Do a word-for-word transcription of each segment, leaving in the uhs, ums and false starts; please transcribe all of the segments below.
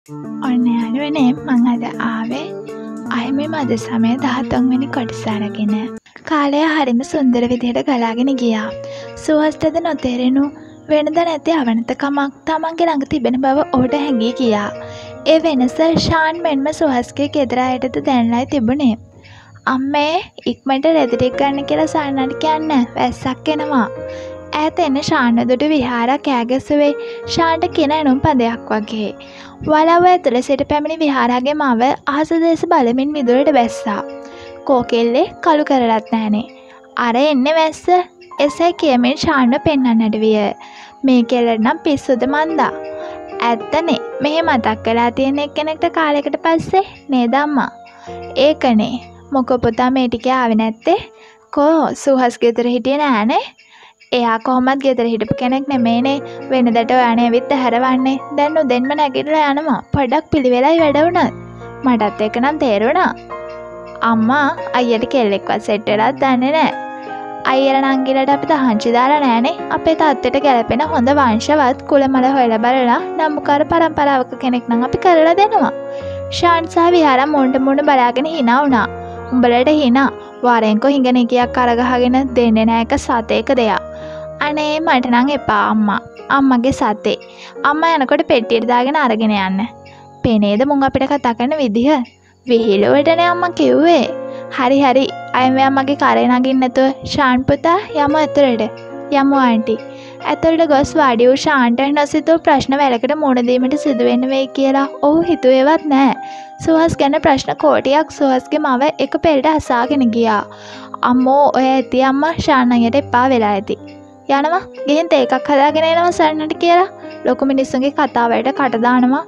ඔන්න යාළුවනේ මං අද ආවේ අහිමි මද සමය දහතුන් වෙනි කොටස අරගෙන. කාලය හරිම සුන්දර විදිහට ගලාගෙන ගියා. සුහස්ටද නොතේරෙනු වෙනද නැති අවනතකමක් තමන්ගේ ළඟ තිබෙන බව ඔහුට හැඟී ගියා. ඒ වෙනස ෂාන් මෙන්ම සුහස්ගේ ගෙදර අයටද දැනලායි තිබුණේ. අම්මේ ඉක්මනට රෙදි ටික ගන්න කියලා සාන්නට කියන්න වැස්සක් එනවා. ඈත එන ෂාන් දුටු විහාරයක් ඈගැසුවේ ෂාන්ට කියන ඇනුම් පදයක් වගේ. වලව්ව ඇතුළ සිට පැමිණි විහාරගේ මව අහස දෙස බලමින් මිදුලට බැස්සා. කෝකෙල්ලේ කළු කරලත් නෑනේ. අර එන්නේ වැස්ස. එසේ කියමින් ෂාන්ව පෙන්වන්නට විය. මේ කෙල්ලට නම් පිස්සුද මන්දා. ඇත්තනේ මෙහෙ මතක් වෙලා තියෙන එක්කෙනෙක්ට කාලයකට පස්සේ නේද අම්මා? ඒකනේ. මොකෝ පුතා මේ ටිකේ ආවේ නැත්තේ? කෝ සුහස් ගෙදර හිටියේ නෑනේ. එයා කොහොමත් ගෙදර හිටපු කෙනෙක් නෙමෙයිනේ. වෙනදට ඔයානේ ඇවිත් හැරවන්නේ. දැන් උදෙන්ම නැගිටලා යනවා. පොඩක් පිළිවෙලයි වැඩ වුණත්. මටත් ඒක නම් තේරුණා. අම්මා අයියට කෙල්ලෙක්වත් සෙට් වෙලාත් දන්නේ නැහැ. අයියලා නංගිලට අපි තහංචි දාලා නැහනේ. අපේ තාත්තට ගැලපෙන හොඳ වංශවත් කුලමල හොයලා බලලා නම්බුකාර පරම්පරාවක කෙනෙක් නම් අපි කරලා දෙනවා. ෂාන් සහ විහාරා මොණ්ඩ මොණ්ඩ බලාගෙන hina වුණා. උඹලට hina වාරෙන්කෝ හිඟන කියක් අරගහගෙන දෙන්නේ නැහැ එක සතේක දෙයක්. අනේ මට නම් එපා අම්මා. අම්මගේ සතේ. අම්මා යනකොට පෙට්ටියට දාගෙන අරගෙන යන්න. පේනේද මුන් අපිට කතා කරන විදිහ? විහිළුවටනේ අම්මා කිව්වේ. හරි හරි. අය මෙයා මගේ කරේ නගින්න නැතුව ෂාන් පුතා යමු ඇතුළට. යමු ආන්ටි. ඇතුළට ගොස් වාඩි වූ ෂාන්ට නොසිතූ ප්‍රශ්න වැලකට මුහුණ දීමට සිදු වෙන්න වෙයි කියලා ඔහු හිතුවේවත් නැහැ. සුහස් ගැන ප්‍රශ්න කෝටියක් සුහස්ගේ මව එක පෙළට අසාගෙන ගියා. අම්මෝ ඔය ඇති අම්මා ෂාන් අයියට එපා වෙලා ඇති. යනවා ගිහින් තේ එකක් හදාගෙන එනවා සරණට කියලා ලොකු මිනිස්සුන්ගේ කතා වලට කට දානවා.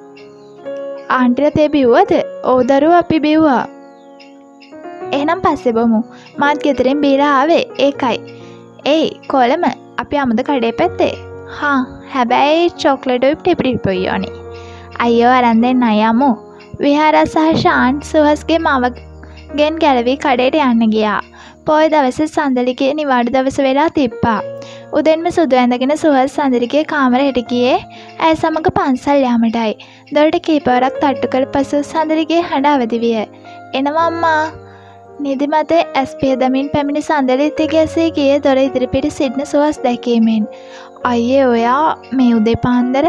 ආන්ටිලා තේ බිව්වද? ඔව් දරුවෝ අපි බිව්වා. එහෙනම් පස්සේ බොමු. මාත් ගෙදරින් බීලා ආවේ ඒකයි. ඒයි කොළම අපි අමුද කඩේ පැත්තේ. හා හැබැයි චොක්ලට් උයි ටිපිටිපොයි ඕනේ. අයියෝ අරන් දෙන්න යමු. විහාරා සහ ෂාන් සුහස්ගේ මවගෙන් ගැලවී කඩේට යන්න ගියා. පොය දවසේ සඳලිගේ නිවාඩු දවස වෙලා තිබ්බා. උදෙන්ම සුදු ඇඳගෙන සුහස් සඳලිගේ කාමරයට ගියේ ඇය සමග පන්සල් යාමටයි. දොරට කීපවරක් තට්ටු කළ පසු සඳලිගේ හඬ අවදි විය. එනවා අම්මා. නිදිමතේ ඇස් පියදමින් පැමිණි සඳලිත් ගැසී ගියේ දොර ඉදිරිපිට සිටින සුහස් දැකීමෙන්. අයියේ ඔයා මේ උදේ පාන්දර?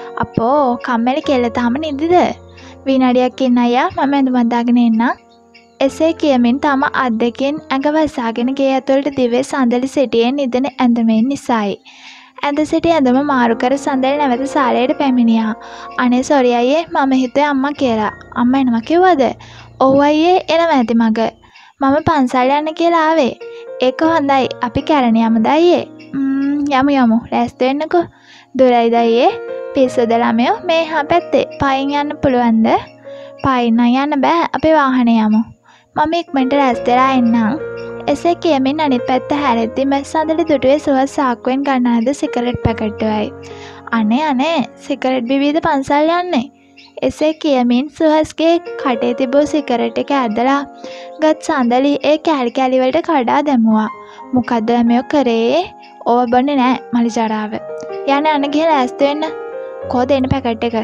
අපෝ කම්මැලි කෙල්ල තාම නිදිද? විනාඩියක් ඉන්න අයියා මම ඇඳුම් අඳාගෙන එන්නම්. එසේ කියමින් තම අත් දෙකෙන් ඇඟ වසාගෙන ගේ ඇතුළට දිවේ සඳලි සිටියේ නිදන ඇඳුමෙන් නිසායි. ඇඳ සිටි ඇඳුම මාරු කර සඳලි නැවත සාලයට පැමිණියා. අනේ සොරි අයියේ මම හිතුවේ අම්මා කියලා. අම්මා එනවා කිව්වද? ඔව් අයියේ එනවා ඇති මග. මම පන්සල් යන්න කියලා ආවේ. ඒක හොඳයි. අපි කැරණ යමුද අයියේ? ම්ම් යමු යමු. රැස්ත වෙන්නකෝ. දුරයිද අයියේ? පිස්සුද ළමයෝ මේ හා පැත්තේ. පයින් යන්න පුළුවන්ද? පයින් යන්න බෑ. අපි වාහනේ යමු. මම ඉක්මනට රැස් වෙලා එන්නම්. එසේ කියමින් අනිත් පැත්ත හැරෙද්දිම සඳලි දුටුවේ සුහස් සාක්කුවෙන් ගන්න හද සිගරට් පැකට්ටුවයි. අනේ අනේ සිගරට් බිබීද පන්සල් යන්නේ? එසේ කියමින් සුහස්ගේ කටේ තිබූ සිගරට් එක ඇදලා ගත් සඳලි ඒ කෑලි කෑලි වලට කඩා දැමුවා. මොකද්ද මේ කරේ? ඕව බොන්නේ නෑ මලි ජරාව. යන්න යන්න ගිහලා ඇස්ත වෙන්න. කො දෙන්න පැකට් එක.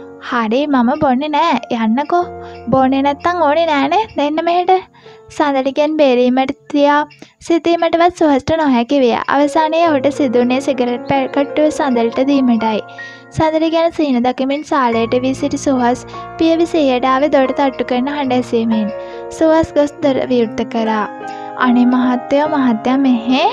හරි මම බොන්නේ නෑ යන්නකෝ. බොන්නේ නැත්තම් ඕනේ නෑනේ දෙන්න මෙහෙට. සඳලිගෙන් බේරීමට තියා සිතීමටවත් සුහස්ට නොහැකි විය. අවසානයේ ඔහුට සිදුුනේ සිගරට් පැකට්ටුව සඳලට දීමටයි. සඳලි ගැන සීන දකිමින් සාලයට වී සිටි සුහස් පියවි සිහියට ආවේ දොරට තට්ටු කරන හඬ ඇසීමෙන්. සුහස් ගොස් දොර විවෘත කරා. අනේ මහත්තයෝ මහත්තයා මෙහෙ.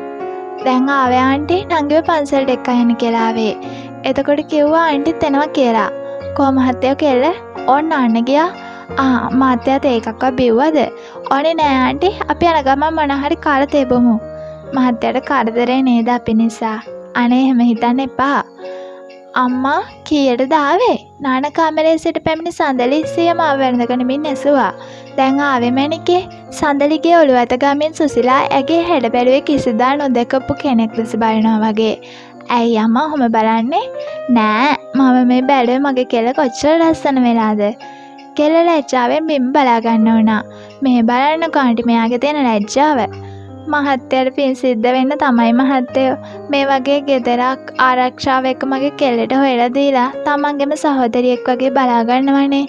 දැන් ආවේ ආන්ටි නංගිව පන්සලට එක්ක යන්න කියලා ආවේ. එතකොට කිව්වා ආන්ටිත් එනවා කියලා. කො මහත්තයෝ කෙල්ල ඕන්න ආන්න ගියා. ආ මාත්‍යාත ඒකක්වත් බිව්වද? ඕනේ නෑ ආන්ටි අපි යන ගමන් මොන හරි කාලා තේබමු. මහත්තයාට කරදරේ නේද අපි නිසා. අනේ එහෙම හිතන්න එපා. අම්මා කීයටද ආවේ? නාන කාමරයේ සිට පැමිණි සඳලි සියම ආවරණගෙන ඇසුවා. දැන් ආවේ මැනිකේ. සඳලිගේ ඔළුව අත ගමින් සුසිලා ඇගේ හැඩ බැලුවේ කිසිදා නොදකපු කෙනෙක් ලෙස බලනවා වගේ. ඇයි අම්මා ඔහොම බලන්නේ? නෑ මම මේ බැලුවේ මගේ කෙල කොච්චර ලස්සන වෙලාද? කෙල ලැජ්ජාවෙන් බිම් බලා ගන්න උනා. මෙහෙ බලන්නකෝ ආන්ටි මෙයාගේ තියෙන ලැජ්ජාව. මහත්තයාට පින් සිද්ධ වෙන්න තමයි මහත්තයෝ. මේ වගේ ගෙදරක් ආරක්ෂාව එක මගේ කෙල්ලට හොයලා දීලා තමන්ගේම සහෝදරියෙක් වගේ බලා ගන්නවනේ.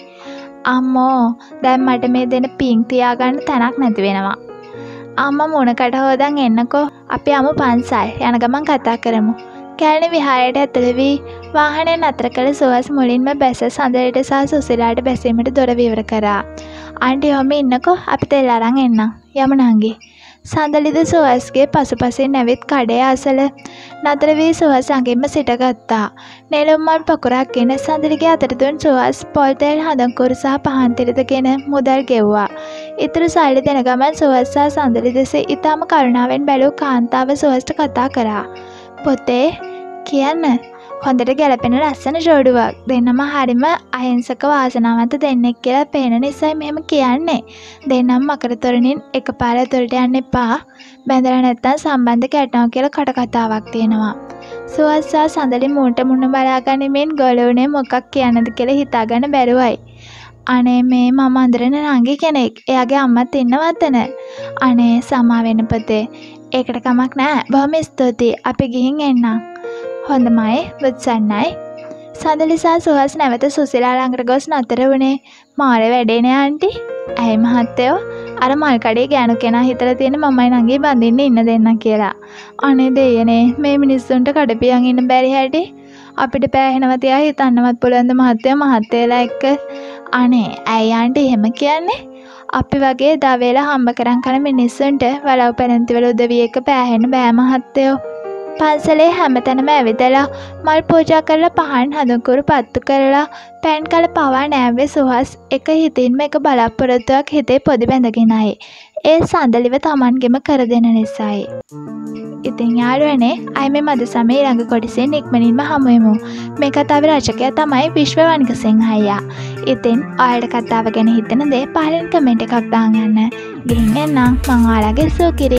අම්මෝ දැන් මට මේ දෙන පින් තියාගන්න තැනක් නැති වෙනවා. අම්මා මුණකට හොදන් එන්නකෝ. අපි යමු පන්සල්. යන ගමන් කතා කරමු. කැලණි විහාරයට ඇතුළු වී වාහනය නතර කළ සුහස් මුලින්ම බැස සඳලට සහ සුසිලාට බැසීමට දොර විවර කරා. ආන්ටි ඔහොම ඉන්නකෝ අපි තෙල් අරන් එන්නම්. යමු නංගි. සඳලිද සුහස්ගේ පසුපසින් ඇවිත් කඩේ අසල නතර වී සුහස් ළඟින්ම සිටගත්තා. නෙළුම් මල් පොකුරක් ගෙන සඳලිගේ අතට දුන් සුහස් පොල් තෙල් හඳුන්කුරු සහ පහන් තිරිතගෙන මුදල් ගෙව්වා. ඉතුරු සල්ලි දෙන ගමන් සුහස් සහ සඳලි දෙස ඉතාම කරුණාවෙන් බැලූ කාන්තාව සුහස්ට කතා කරා. පොතේ කියන්න හොඳට ගැලපෙන ලස්සන ජෝඩුවක්. දෙන්නම හරිම අහිංසක වාසනාවන්ත දෙන්නෙක් කියලා පේන නිසායි මෙහෙම කියන්නේ. දෙන්නම මකර තොරණින් එකපාර තොරට යන්න එපා. බැඳලා නැත්තම් සම්බන්ධ කැටනවා කියලා කට කතාවක් තියෙනවා. සුහස් සහ සඳලි මුන්ට මුණ බලා ගනිමින් ගොළුනේ මොකක් කියන්නද කියලා හිතාගන්න බැරුවයි. අනේ මේ මම අඳුරන නංගි කෙනෙක්. එයාගේ අම්මත් ඉන්නවතන. අනේ සමා වෙන පොතේ. ඒකට කමක් නෑ. බොහොම ස්තුතියි. අපි ගිහින් එන්නම්. හොඳමයි බුත්සන්නයි. සඳලි සහ සුහස් නැවත සුසිලා ළඟට ගොස් නතර වුණේ. මාරේ වැඩේනේ ආන්ටි. ඇයි මහත්තයෝ අර මල් කඩේ ගෑනු කෙනා හිතලා තියෙන මමයි නංගි බඳින්න ඉන්න දෙන්න කියලා. අනේ දෙයනේ මේ මිනිස්සුන්ට කඩපියන් ඉන්න බැරි හැටි. අපිට පෑහෙනවා තියා හිතන්නවත් පුළුවන් ද මහත්තයෝ මහත්තයලා එක්ක. අනේ ඇයි ආන්ටි එහෙම කියන්නේ? අපි වගේ දවේලා හම්බ කරන් කන මිනිස්සුන්ට වලව් පැලැන්ති වල උදවිය එක පෑහෙන්න බෑ මහත්තයෝ. පන්සලේ හැමතැනම ඇවිදලා මල් පූජා කරලා පහන් හඳුන්කුරු පත්තු කරලා පෑන් කල පවා නෑවේ සුහස් එක හිතින්ම එක බලාපොරොත්තුවක් හිතේ පොඩි බැඳගෙනයි. ඒ සඳලිව තමන්ගෙම කර දෙන නිසායි. ඉතින් යාළුවනේ අය මේ මද සමයේ ළඟ කොටසෙන් ඉක්මනින්ම හමුවෙමු. මේ කතාවේ රචකයා තමයි විශ්ව වනිගසිංහ අයියා. ඉතින් ඔයාලට කතාව ගැන හිතන දේ පහලින් කමෙන්ට් එකක් දාන්න යන්න. ගිහින් එන්නම් මං ඔයාලගේ සුකිරි.